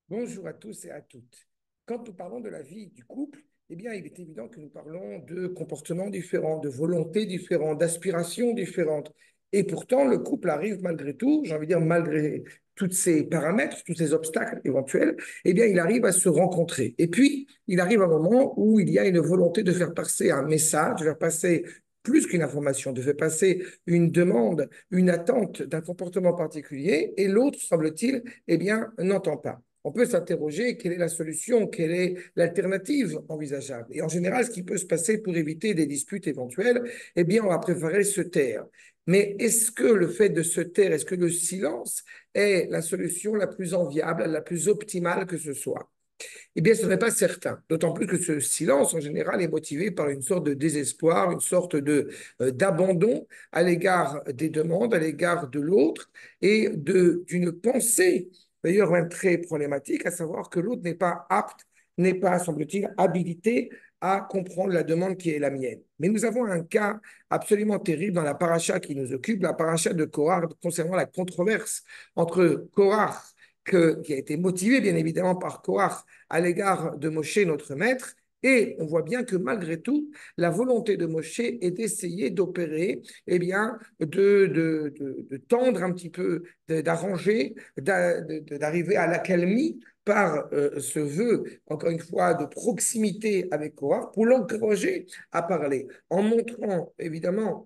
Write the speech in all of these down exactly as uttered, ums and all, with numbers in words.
Bonjour à tous et à toutes. Quand nous parlons de la vie du couple, eh bien, il est évident que nous parlons de comportements différents, de volontés différentes, d'aspirations différentes. Et pourtant, le couple arrive malgré tout, j'ai envie de dire malgré tous ces paramètres, tous ces obstacles éventuels, eh bien, il arrive à se rencontrer. Et puis, il arrive un moment où il y a une volonté de faire passer un message, de faire passer plus qu'une information, de faire passer une demande, une attente d'un comportement particulier, et l'autre, semble-t-il, eh bien, n'entend pas. On peut s'interroger quelle est la solution, quelle est l'alternative envisageable. Et en général, ce qui peut se passer pour éviter des disputes éventuelles, eh bien, on va préférer se taire. Mais est-ce que le fait de se taire, est-ce que le silence est la solution la plus enviable, la plus optimale que ce soit? Eh bien, ce n'est pas certain. D'autant plus que ce silence, en général, est motivé par une sorte de désespoir, une sorte de, euh, d'abandon à l'égard des demandes, à l'égard de l'autre et de, d'une pensée, d'ailleurs même très problématique, à savoir que l'autre n'est pas apte, n'est pas, semble-t-il, habilité à comprendre la demande qui est la mienne. Mais nous avons un cas absolument terrible dans la paracha qui nous occupe, la paracha de Korah, concernant la controverse entre Korah, que, qui a été motivé bien évidemment par Korah à l'égard de Moshe, notre maître. Et on voit bien que malgré tout, la volonté de Moshe est d'essayer d'opérer, eh bien, de, de, de, de tendre un petit peu, d'arranger, d'arriver à l'accalmie par euh, ce vœu, encore une fois, de proximité avec Korah, pour l'encourager à parler, en montrant évidemment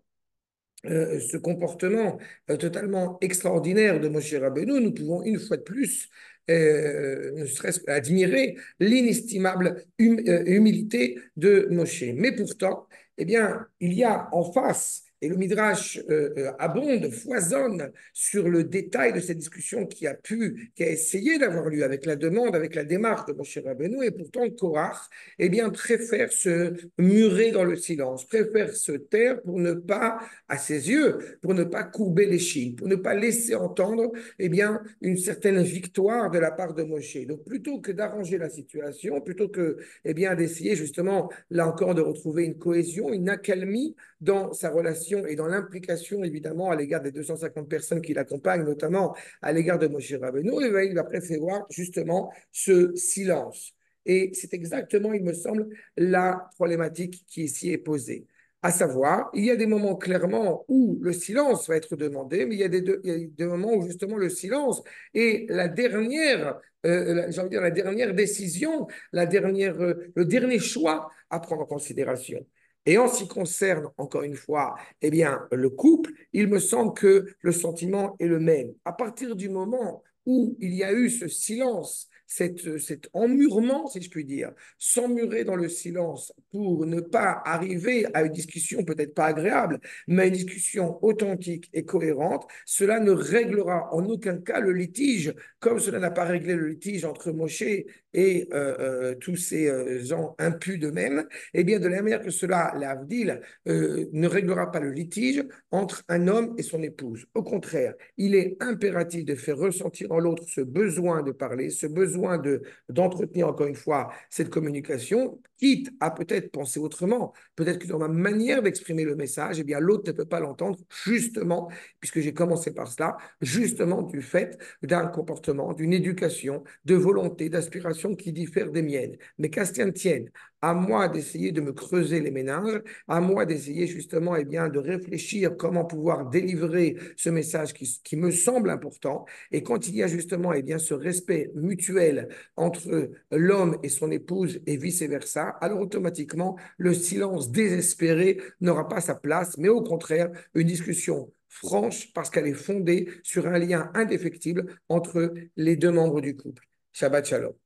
euh, ce comportement euh, totalement extraordinaire de Moshe Rabbeinu, nous pouvons une fois de plus, euh, ne serait-ce qu'admirer l'inestimable hum, euh, humilité de Moshe. Mais pourtant, eh bien, il y a en face, et le Midrash euh, euh, abonde, foisonne sur le détail de cette discussion qui a pu, qui a essayé d'avoir lieu avec la demande, avec la démarche de Moshe Rabbeinu, et pourtant Korach, eh bien, préfère se murer dans le silence, préfère se taire pour ne pas, à ses yeux, pour ne pas courber l'échine, pour ne pas laisser entendre, eh bien, une certaine victoire de la part de Moshe. Donc, plutôt que d'arranger la situation, plutôt que, eh bien, d'essayer justement, là encore, de retrouver une cohésion, une accalmie dans sa relation et dans l'implication, évidemment, à l'égard des deux cent cinquante personnes qui l'accompagnent, notamment à l'égard de Moshe Rabbeinu, eh il va préférer justement ce silence. Et c'est exactement, il me semble, la problématique qui ici est posée. À savoir, il y a des moments clairement où le silence va être demandé, mais il y a des, deux, il y a des moments où justement le silence est la dernière, euh, j'ai envie de dire la dernière décision, la dernière, euh, le dernier choix à prendre en considération. Et en ce qui concerne, encore une fois, eh bien, le couple, il me semble que le sentiment est le même. À partir du moment où il y a eu ce silence, cet, cet emmurement, si je puis dire, s'emmurer dans le silence pour ne pas arriver à une discussion peut-être pas agréable, mais à une discussion authentique et cohérente, cela ne réglera en aucun cas le litige, comme cela n'a pas réglé le litige entre Moshe et euh, euh, tous ces euh, gens impus d'eux-mêmes. Eh bien, de la manière que cela, l'Avdil, euh, ne réglera pas le litige entre un homme et son épouse. Au contraire, il est impératif de faire ressentir en l'autre ce besoin de parler, ce besoin de, d'entretenir encore une fois cette communication, quitte à peut-être penser autrement, peut-être que dans ma manière d'exprimer le message, eh bien l'autre ne peut pas l'entendre, justement, puisque j'ai commencé par cela, justement du fait d'un comportement, d'une éducation, de volonté, d'aspiration qui diffère des miennes. Mais qu'à ce tienne, à moi d'essayer de me creuser les méninges, à moi d'essayer justement eh bien, de réfléchir comment pouvoir délivrer ce message qui, qui me semble important. Et quand il y a justement eh bien, ce respect mutuel entre l'homme et son épouse et vice-versa, alors automatiquement, le silence désespéré n'aura pas sa place, mais au contraire, une discussion franche parce qu'elle est fondée sur un lien indéfectible entre les deux membres du couple. Shabbat Shalom.